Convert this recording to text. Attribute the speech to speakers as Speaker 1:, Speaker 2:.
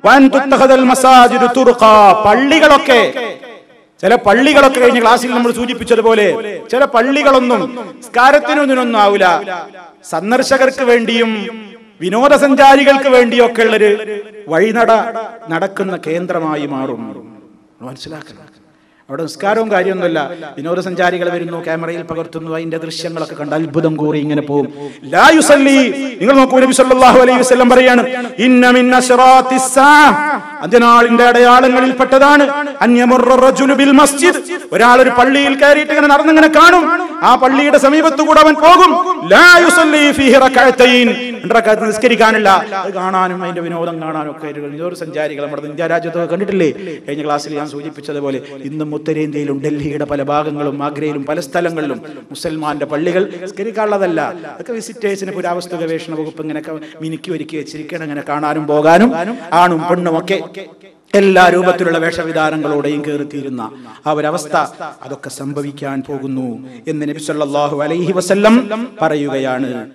Speaker 1: പള്ളികളൊക്കെ, ചില പള്ളികളൊക്കെ കഴിഞ്ഞ ക്ലാസ്സിൽ നമ്മൾ സൂചിപ്പിച്ചതുപോലെ ചില പള്ളികളൊന്നും നിസ്കാരത്തിനൊന്നും ആവില്ല, സന്ദർശകർക്ക് വേണ്ടിയും വിനോദസഞ്ചാരികൾക്ക് വേണ്ടിയൊക്കെ ഉള്ളൊരു നടക്കുന്ന കേന്ദ്രമായി മാറും. മനസ്സിലാക്കണം, അവിടെ നിസ്കാരവും കാര്യമൊന്നുമില്ല, വിനോദസഞ്ചാരികൾ വരുന്നു, ക്യാമറയിൽ പകർത്തുന്നു, അതിന്റെ ദൃശ്യങ്ങളൊക്കെ കണ്ട് അത്ഭുതം കൂറി ഇങ്ങനെ പോകും. ലാ യുസല്ലി, നിങ്ങൾ നോക്കൂ, നബി സല്ലല്ലാഹു അലൈഹി വസല്ലം പറയാണ്, ഇന്ന മിൻ അശ്റാത്തിസ് സാഅ, അന്ത്യനാളിന്റെ അടയാളങ്ങളിൽ പെട്ടതാണ് അൻയമുറ റജുലു ബിൽ മസ്ജിദ്, ഒരാൾ ഒരു പള്ളിയിൽ കയറിയിട്ട് ഇങ്ങനെ നടന്നിങ്ങനെ കാണും, ആ പള്ളിയുടെ സമീപത്തു കൂടെ അവൻ പോകും, ലാ യുസല്ലി ഫീഹി റകഅതൈൻ, റകഅത്ത് നിസ്കരിക്കാനില്ല, അത് കാണാനും അതിന്റെ വിനോദം കാണാനും ഒക്കെ വിനോദസഞ്ചാരികൾ നമ്മുടെ ഇന്ത്യ രാജ്യത്തൊക്കെ കണ്ടിട്ടില്ലേ? കഴിഞ്ഞ ക്ലാസ്സിൽ ഞാൻ സൂചിപ്പിച്ചതുപോലെ ഇന്നും ഉത്തരേന്ത്യയിലും ഡൽഹിയുടെ പല ഭാഗങ്ങളും ആഗ്രയിലും പല സ്ഥലങ്ങളിലും മുസൽമാന്റെ പള്ളികൾ നിസ്കരിക്കാനുള്ളതല്ല, അതൊക്കെ വിസിറ്റേഴ്സിന് പുരാവസ്തു ഗവേഷണ വകുപ്പ് ഇങ്ങനെയൊക്കെ മിനുക്കി ഒരുക്കി വെച്ചിരിക്കണം, ഇങ്ങനെ കാണാനും പോകാനും ആണും പെണ്ണും ഒക്കെ എല്ലാ രൂപത്തിലുള്ള വേഷവിധാനങ്ങളോടെയും കയറിത്തീരുന്ന ആ ഒരവസ്ഥ അതൊക്കെ സംഭവിക്കാൻ പോകുന്നു എന്ന് നബി സല്ലല്ലാഹു അലൈഹി വസല്ലം പറയുകയാണ്.